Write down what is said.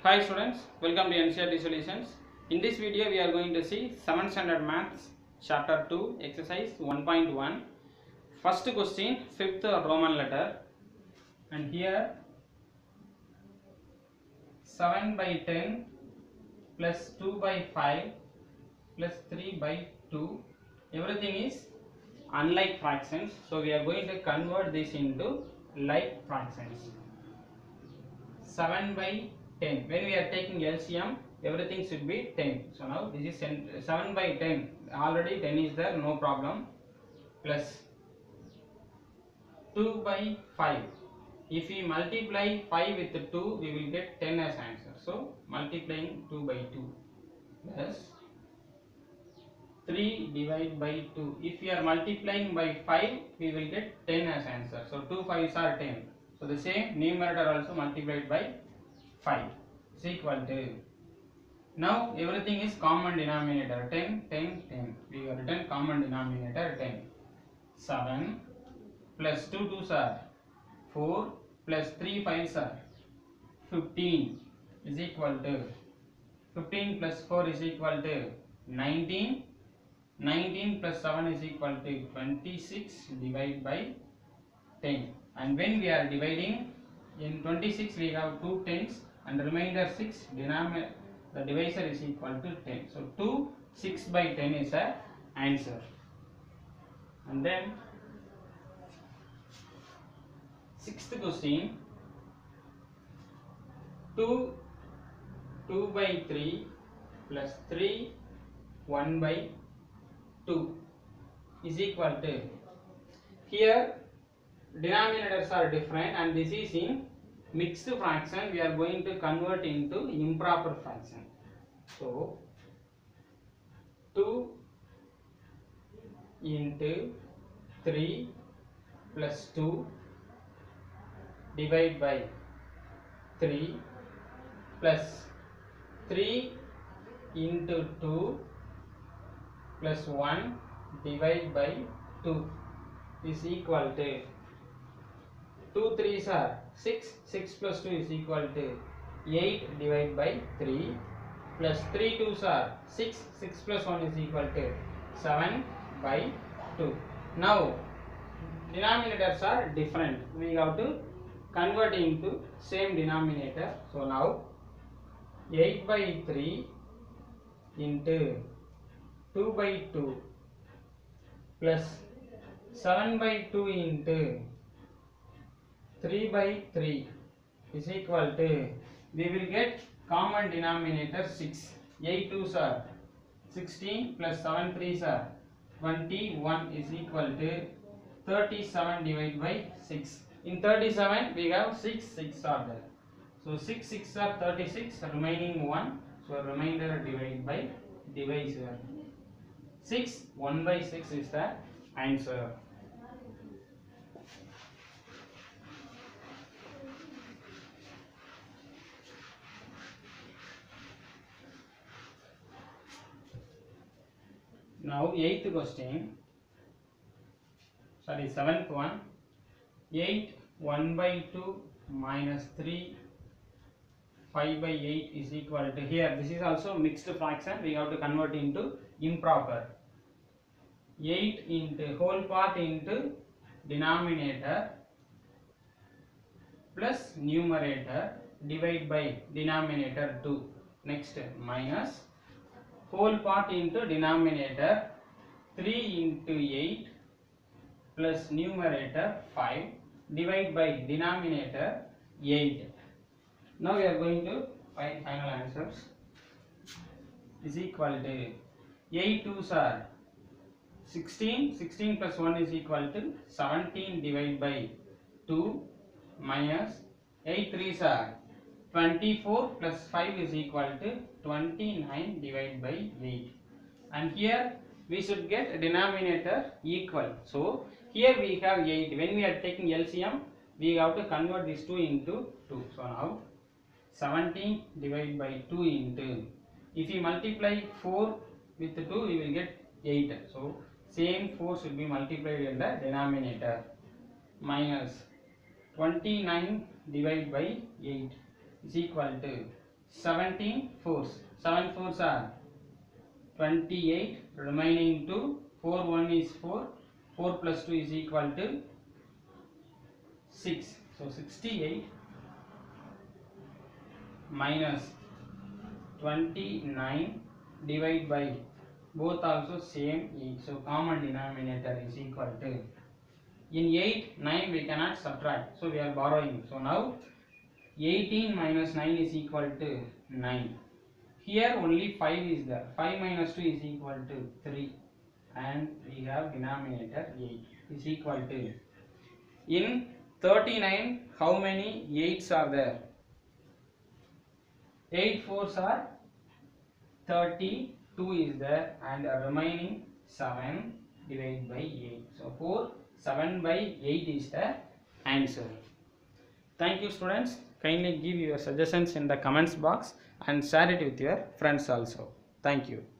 Hi students, welcome to NCERT Solutions. In this video we are going to see 7th standard maths chapter 2 exercise 1.1. First question, 5th Roman letter, and here 7 by 10 plus 2 by 5 plus 3 by 2, everything is unlike fractions, so we are going to convert this into like fractions. 7 by 10, when we are taking LCM, everything should be 10. So now this is 7 by 10, already 10 is there, no problem, plus 2 by 5. If we multiply 5 with 2, we will get 10 as answer. So multiplying 2 by 2 plus 3 divided by 2. If we are multiplying by 5, we will get 10 as answer. So 2 5s are 10. So the same numerator also multiplied by 5 is equal to, now everything is common denominator, 10 10 10. We have written common denominator 10. 7 plus 2 2s are 4 plus 3 5s are 15 is equal to 15 plus 4 is equal to 19. 19 plus 7 is equal to 26 divided by 10. And when we are dividing, in 26 we have 2 tens and the remainder 6, the divisor is equal to 10. So 2 6 by 10 is a answer. And then 6th question, 2 by 3 plus 3 1 by 2 is equal to, here denominators are different and this is in mixed fraction, we are going to convert into improper fraction. So 2 into 3 plus 2 divided by 3 plus 3 into 2 plus 1 divided by 2 is equal to, 2 3s are 6, 6 plus 2 is equal to 8 divided by 3 plus 3 2s are 6, 6 plus 1 is equal to 7 by 2. Now denominators are different, we have to convert into same denominator. So now 8 by 3 into 2 by 2 plus 7 by 2 into 3 by 3 is equal to, we will get common denominator 6. 8 2s are 16 plus 7 3s are 21 is equal to 37 divided by 6. In 37 we have 6 6 are there. So 6 6 are 36, remaining 1. So remainder divided by divisor. 6 1 by 6 is the answer. Now 8th question, sorry 7th one, 8 1 by 2 minus 3 5 by 8 is equal to, here this is also mixed fraction, we have to convert into improper. 8 into whole part into denominator plus numerator divided by denominator 2. Next minus whole part into denominator 3 into 8 plus numerator 5 divided by denominator 8. Now we are going to find final answers. Is equal to 8 2s are 16, 16 plus 1 is equal to 17 divided by 2 minus 8 3s are 24 plus 5 is equal to 29 divided by 8. And here we should get denominator equal. So here we have 8. When we are taking LCM, we have to convert these 2 into 2. So now 17 divided by 2 into, if we multiply 4 with 2, we will get 8. So same 4 should be multiplied in the denominator, minus 29 divided by 8 is equal to 17 fours. 7 fours are 28. Remaining 2. 4 1 is 4. 4 plus 2 is equal to 6. So 68 minus 29 divided by both also same 8. So common denominator is equal to, in 8 9 we cannot subtract, so we are borrowing. So now 18 minus 9 is equal to 9. Here only 5 is there. 5 minus 2 is equal to 3, and we have denominator 8 is equal to, in 39 how many 8s are there? 8 fours are 32 is there, and remaining 7 divided by 8. So 4 7 by 8 is the answer. Thank you students. Kindly give your suggestions in the comments box and share it with your friends also. Thank you.